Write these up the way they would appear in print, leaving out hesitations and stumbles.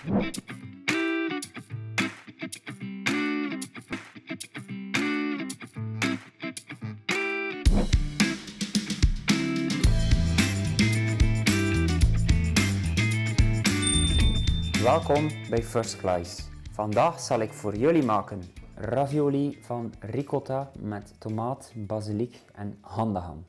Welkom bij First Slice. Vandaag zal ik voor jullie maken ravioli van ricotta met tomaat, basiliek en handenham.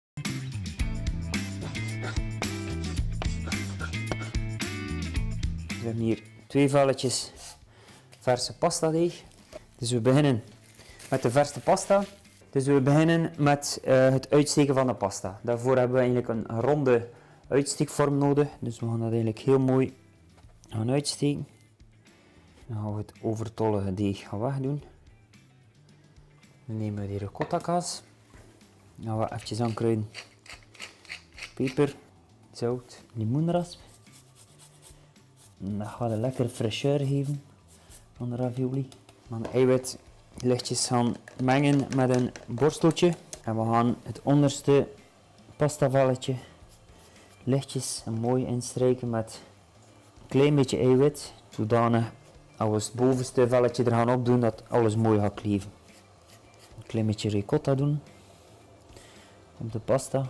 We hebben hier 2 velletjes verse pasta deeg. Dus we beginnen met de verse pasta. Dus we beginnen met het uitsteken van de pasta. Daarvoor hebben we eigenlijk een ronde uitsteekvorm nodig. Dus we gaan dat eigenlijk heel mooi gaan uitsteken. Dan gaan we het overtollige deeg gaan wegdoen. Dan nemen we die ricotta kaas. Dan gaan we eventjes aankruiden. Peper, zout, limoenrasp. Dat gaat een lekkere fraîcheur geven van de ravioli. Dan eiwit lichtjes gaan mengen met een borsteltje. En we gaan het onderste pastavelletje lichtjes en mooi instrijken met een klein beetje eiwit. Zodanig als we het bovenste velletje er gaan opdoen dat alles mooi gaat kleven. Een klein beetje ricotta doen op de pasta.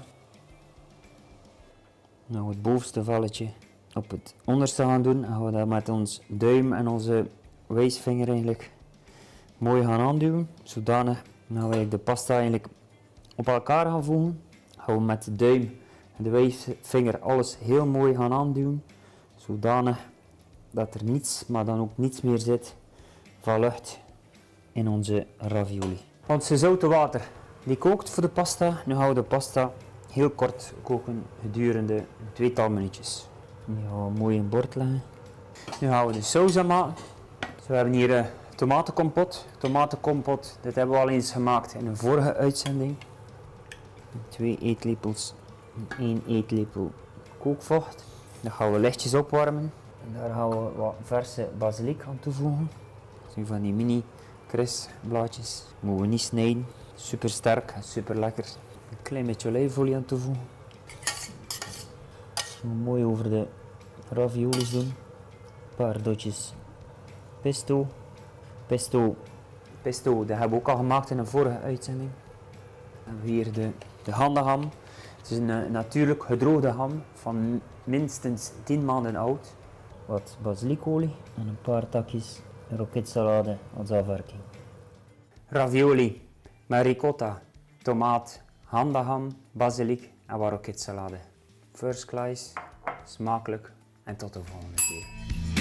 Nou, het bovenste velletje op het onderste gaan doen. En gaan we dat met ons duim en onze wijsvinger eigenlijk mooi gaan aanduwen. Zodanig dat we de pasta eigenlijk op elkaar gaan voegen. Gaan we met de duim en de wijsvinger alles heel mooi gaan aanduwen. Zodanig dat er niets, maar dan ook niets meer zit van lucht in onze ravioli. Onze zoute water die kookt voor de pasta. Nu gaan we de pasta heel kort koken gedurende een 2-tal minuutjes. Nu gaan we mooi in bord leggen. Nu gaan we de saus aanmaken. Dus we hebben hier tomatenkompot. Tomatenkompot, dit hebben we al eens gemaakt in een vorige uitzending. 2 eetlepels en 1 eetlepel kookvocht. Dat gaan we lichtjes opwarmen. En daar gaan we wat verse basiliek aan toevoegen. Zo van die mini krisblaadjes. Moeten we niet snijden. Super sterk en super lekker. Een klein beetje olijfolie aan toevoegen. Mooi over de raviolis doen. Een paar dotjes pesto. Pesto, dat hebben we ook al gemaakt in een vorige uitzending. Dan hebben we hier de handenham. Het is een natuurlijk gedroogde ham van minstens 10 maanden oud. Wat basiliekolie en een paar takjes roketsalade als afwerking. Ravioli met ricotta, tomaat, handenham, basiliek en wat roketsalade. First Slice, smakelijk en tot de volgende keer.